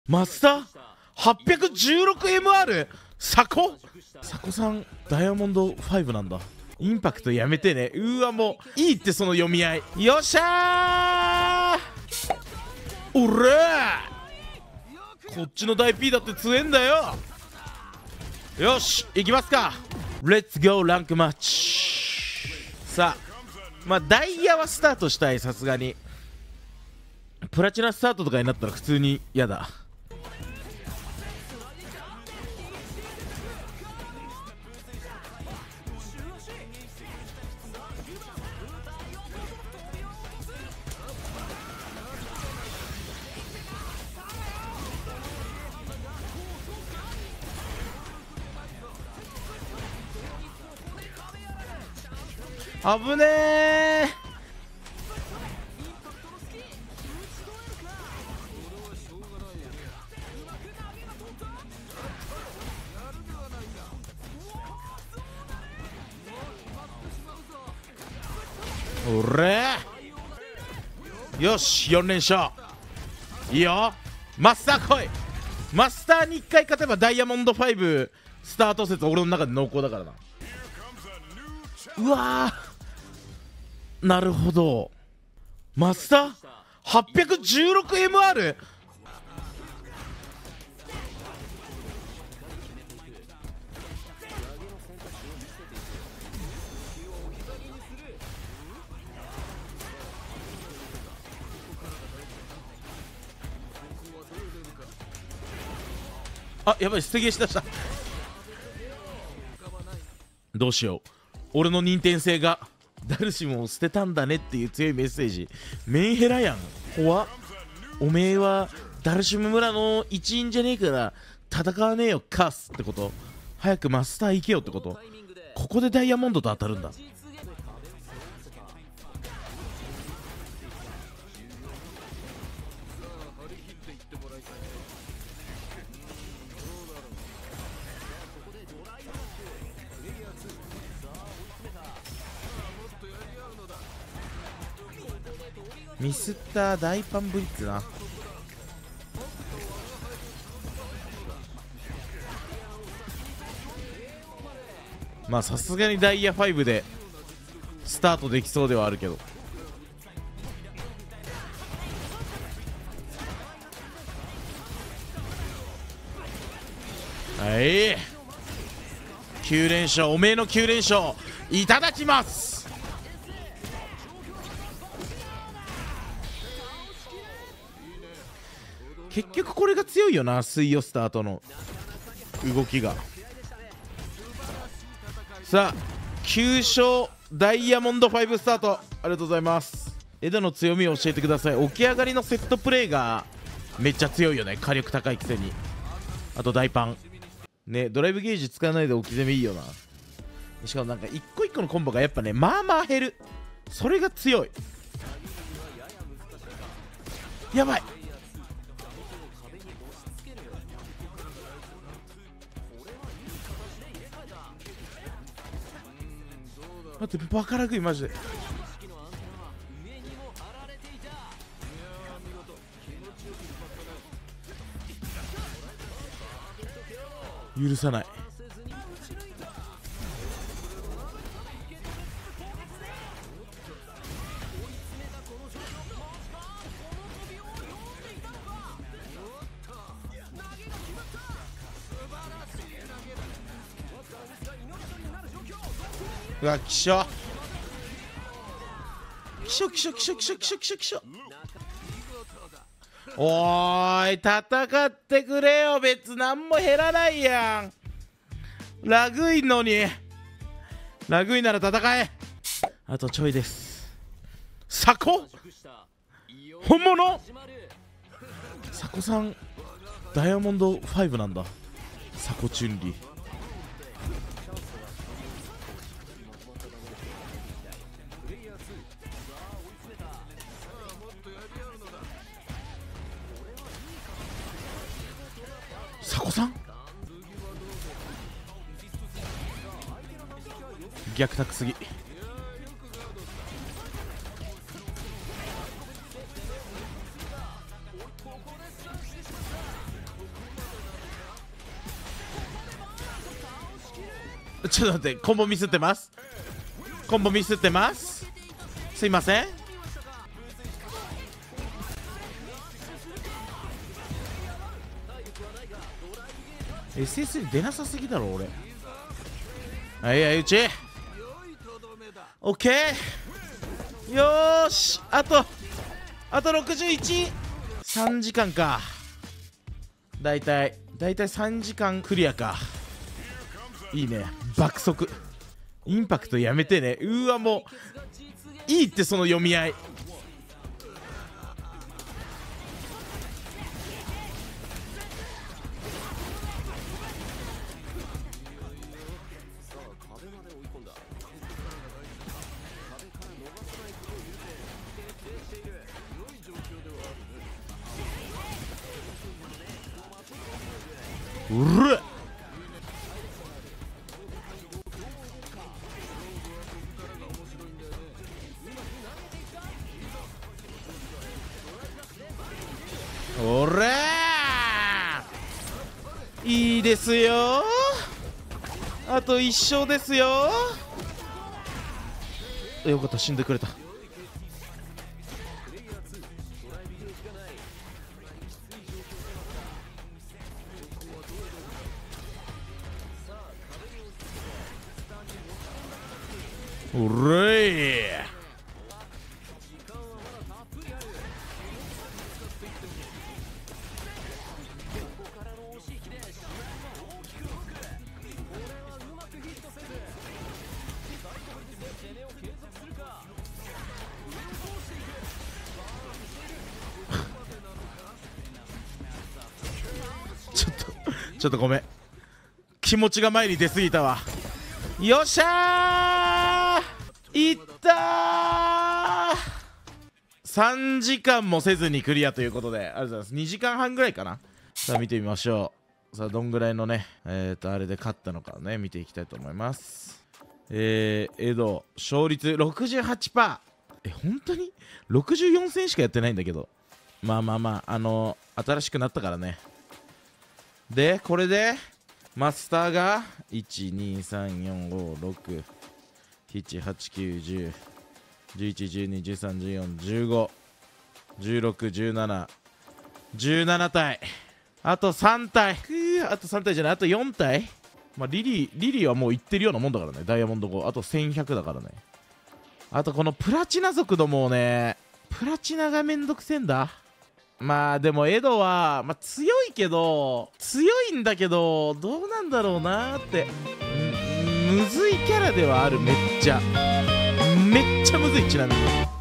マスター 816MR サコさんダイヤモンド5なんだ。インパクトやめてね。うわもういいってその読み合い。よっしゃー、おらー、こっちの大 P だって強えんだよ。よし行きますか。レッツゴーランクマッチ。さあまあダイヤはスタートしたい。さすがにプラチナスタートとかになったら普通に嫌だ。危ねえ。おれよし4連勝いいよ。マスター来い。マスターに1回勝てばダイヤモンド5スタート説俺の中で濃厚だからな。うわーなるほど。マスター 816MR あ、やばい、捨てゲーしだした。どうしよう。俺の任天性がダルシムを捨てたんだねっていう強いメッセージ。メンヘラやん。怖っ。おめえはダルシム村の一員じゃねえから戦わねえよカスってこと。早くマスター行けよってこと。ここでダイヤモンドと当たるんだ。ミスった大パンブリッツな。まあさすがにダイヤ5でスタートできそうではあるけど。はい9連勝、おめえの9連勝いただきます。結局これが強いよな、水曜スタートの動きが。さあ9勝ダイヤモンド5スタート。ありがとうございます。エドの強みを教えてください。起き上がりのセットプレーがめっちゃ強いよね、火力高いくせに。あと大パンね、ドライブゲージ使わないで置き攻めいいよな。しかもなんか一個一個のコンボがやっぱねまあまあ減る。それが強い。やばい。待ってバカラグいマジで。許さない。うわ、きしょきしょきしょきしょきしょきしょきしょきしょ。おーい戦ってくれよ。別なんも減らないやん。ラグいのに。ラグいなら戦え。あとちょいです。サコ本物。サコさんダイヤモンド5なんだ。サコチュンリー。サコさん逆タクすぎ。 ちょっと待って、コンボミスってます。コンボミスってます。すいません。SS 出なさすぎだろ俺。はいはい、うちオッケー。よーし、あと61。3時間か。だいたい3時間クリアか。いいね、爆速。インパクトやめてね。うわ、もういいって、その読み合い。うるっ。おらー、いいですよ。あと1勝ですよ。よかった、死んでくれた。おれー。ちょっとごめん、気持ちが前に出すぎたわ。よっしゃー、いったー。3時間もせずにクリアということで、ありがとうございます。2時間半ぐらいかな。さあ見てみましょう。さあどんぐらいのねあれで勝ったのかね、見ていきたいと思います。エド勝率 68%。本当に64戦しかやってないんだけど、まあ新しくなったからね。でこれでマスターが123456789101112131415161717体。あと3体。あと3体じゃない、あと4体。まあリリーはもういってるようなもんだからね。ダイヤモンド5あと1100だからね。あとこのプラチナ族どもをね、プラチナがめんどくせえんだ。まあでもエドは、強いんだけど、どうなんだろうなーって。むずいキャラではある。めっちゃむずい。ちなみに